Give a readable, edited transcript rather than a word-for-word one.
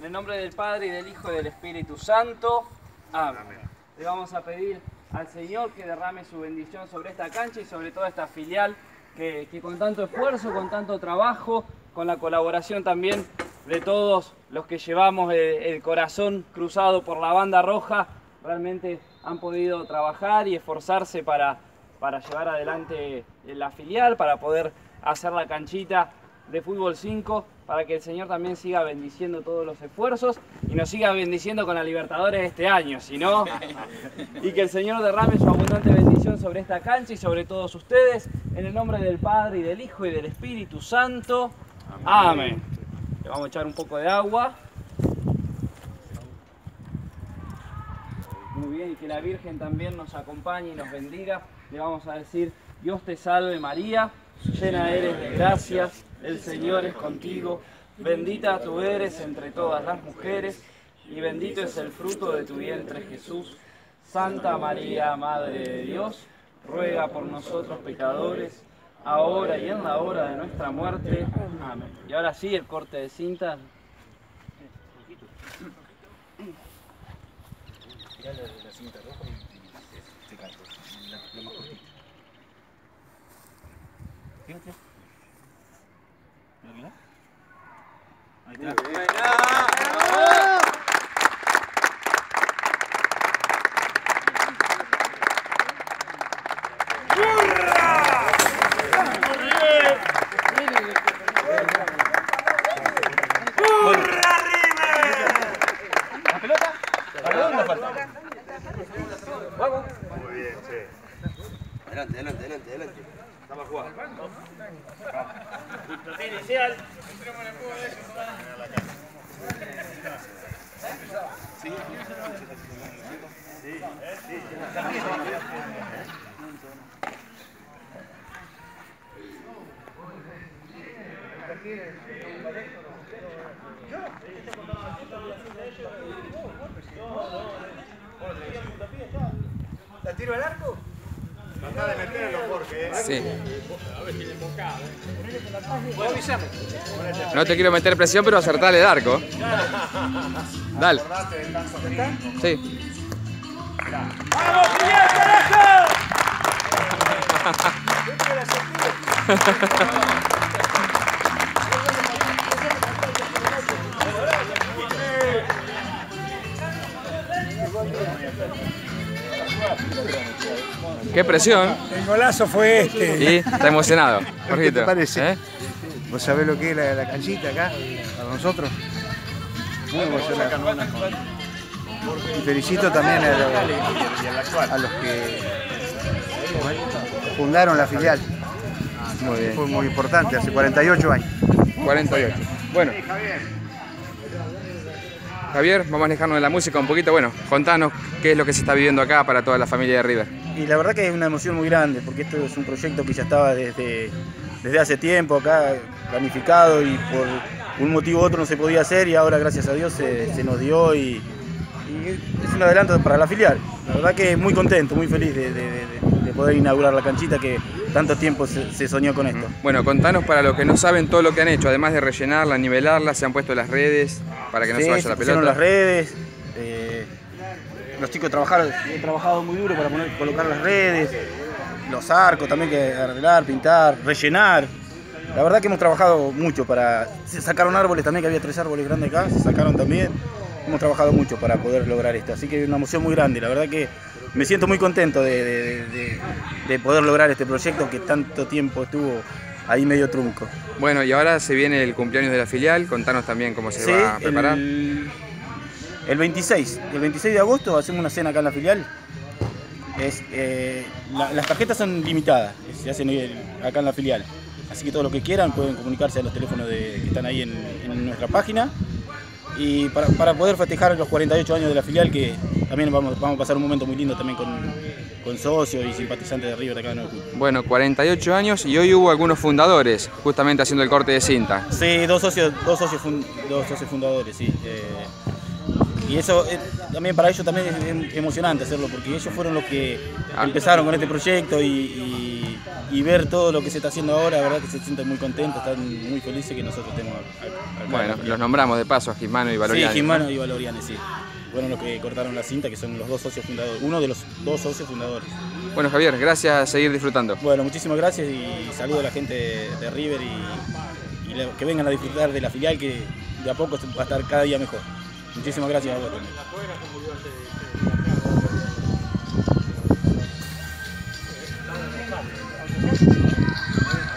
En el nombre del Padre, y del Hijo, y del Espíritu Santo. Amén. Le vamos a pedir al Señor que derrame su bendición sobre esta cancha y sobre toda esta filial que con tanto esfuerzo, con tanto trabajo, con la colaboración también de todos los que llevamos el corazón cruzado por la banda roja, realmente han podido trabajar y esforzarse para llevar adelante la filial, para poder hacer la canchita de fútbol 5, para que el Señor también siga bendiciendo todos los esfuerzos y nos siga bendiciendo con la Libertadores este año, si no, y que el Señor derrame su abundante bendición sobre esta cancha y sobre todos ustedes, en el nombre del Padre, y del Hijo, y del Espíritu Santo. Amén. Le vamos a echar un poco de agua. Muy bien, y que la Virgen también nos acompañe y nos bendiga. Le vamos a decir: Dios te salve María, llena eres de gracia, el Señor es contigo, bendita tú eres entre todas las mujeres, y bendito es el fruto de tu vientre Jesús. Santa María, Madre de Dios, ruega por nosotros pecadores, ahora y en la hora de nuestra muerte. Amén. Y ahora sí, el corte de cinta. Mirá la cinta roja y te canto, lo más cortito. Fíjate. ¿Mira? Ahí está. Muy bien, che. Adelante. Estamos jugando. Puntapié inicial. ¿La tiro al arco? Tratá de meterlo, Jorge. Sí. A ver si le embocaba. ¿Puedo avisarme? No te quiero meter presión, pero acertale el arco. Dale. Acordate del tanto frío. Sí. ¡Vamos, Filial, carajo! Qué presión. El golazo fue este. Y está emocionado. ¿Qué Jorgito. te parece? ¿Eh? ¿Vos sabés lo que es la canchita acá para nosotros? Muy emocionante. Y felicito también a los que fundaron la filial. Muy bien. Fue muy importante, hace 48 años. 48. Bueno. Javier, vamos a alejarnos de la música un poquito. Bueno, contanos qué es lo que se está viviendo acá para toda la familia de River. Y la verdad que es una emoción muy grande, porque esto es un proyecto que ya estaba desde hace tiempo acá planificado y por un motivo u otro no se podía hacer, y ahora gracias a Dios se nos dio y es un adelanto para la filial. La verdad que muy contento, muy feliz de poder inaugurar la canchita que tanto tiempo se soñó con esto. Bueno, contanos para los que no saben todo lo que han hecho, además de rellenarla, nivelarla, se han puesto las redes para que no se vaya la se pusieron pelota. las redes, los chicos han trabajado muy duro para colocar las redes, los arcos también que arreglar, pintar, rellenar. La verdad que hemos trabajado mucho se sacaron árboles también, que había 3 árboles grandes acá, se sacaron también. Hemos trabajado mucho para poder lograr esto, así que es una emoción muy grande. La verdad que me siento muy contento de poder lograr este proyecto que tanto tiempo estuvo ahí medio trunco. Bueno, y ahora se viene el cumpleaños de la filial, contanos también cómo se va a preparar. El 26 de agosto hacemos una cena acá en la filial. Las tarjetas son limitadas, se hacen acá en la filial. Así que todo lo que quieran pueden comunicarse a los teléfonos que están ahí en nuestra página. Y para poder festejar los 48 años de la filial, que también vamos a pasar un momento muy lindo también con socios y simpatizantes de River de acá. Bueno, 48 años y hoy hubo algunos fundadores justamente haciendo el corte de cinta. Sí, dos socios fundadores, sí. Y eso también para ellos también es emocionante hacerlo, porque ellos fueron los que empezaron con este proyecto y ver todo lo que se está haciendo ahora, la verdad que se sienten muy contentos, están muy felices que nosotros estemos Bueno, los nombramos de paso, Gismano y Valoriani. Sí, Gismano y Valoriani, sí. Fueron los que cortaron la cinta, que son los 2 socios fundadores, uno de los 2 socios fundadores. Bueno, Javier, gracias, a seguir disfrutando. Bueno, muchísimas gracias y saludo a la gente de River y que vengan a disfrutar de la filial, que de a poco va a estar cada día mejor. Muchísimas gracias a vos también.